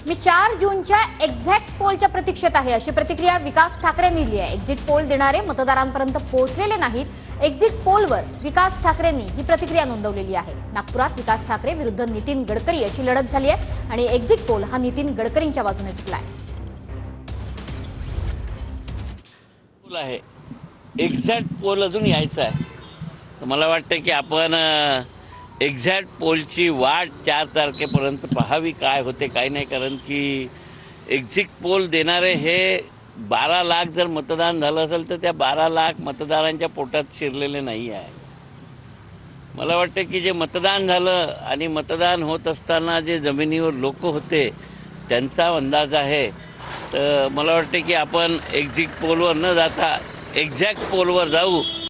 मी 4 जूनच्या एक्झॅक्ट पोलच्या प्रतीक्षेत आहे, अशी प्रतिक्रिया विकास ठाकरेंनी दिली आहे। एक्झिट पोल देणारे मतदारांपर्यंत पोहोचलेले नाहीत। एक्झिट पोलवर विकास ठाकरेंनी ही प्रतिक्रिया नोंदवलेली आहे। नागपुरात विकास ठाकरे विरुद्ध नितीन गडकरी अशी लढत झाली आहे आणि एक्झिट पोल हा नितीन गडकरींच्या बाजूने झुकला आहे। एक्झॅक्ट पोल अजून यायचा आहे, तर मला वाटतं की आपण एक्झॅक्ट पोलची वाट 4 तारखेपर्यंत पाहावी, काय होते काय नाही। कारण की एक्झिट पोल देणारे हे 12 लाख जर मतदान झालं असेल तर त्या 12 लाख मतदारांच्या पोटात शिरलेले नाही आहे। मला वाटतं की जे मतदान झालं आणि मतदान होत असताना जे जमिनीवर लोक होते त्यांचा अंदाज आहे। तर मला वाटतं की आपण एक्झिट पोलवर न जाता एक्झॅक्ट पोलवर जाऊ